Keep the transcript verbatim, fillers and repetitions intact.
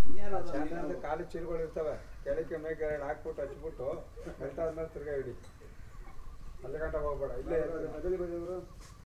ಖಾಲಿ ಚೀಲಗಳು ಇರ್ತವೆ ಕೆಳಕ್ಕೆ ಮೇಕೆ ಎರಡು ಹಾಕ್ಬಿಟ್ಟು ಹಚ್ಬಿಟ್ಟು ಕರೆಕ್ಟಾದ್ಮೇಲೆ ತಿರ್ಗಾ ಹಿಡಿ ಅಲ್ಲಿ ಗಂಟ ಹೋಗ್ಬೇಡ ಇಲ್ಲೇ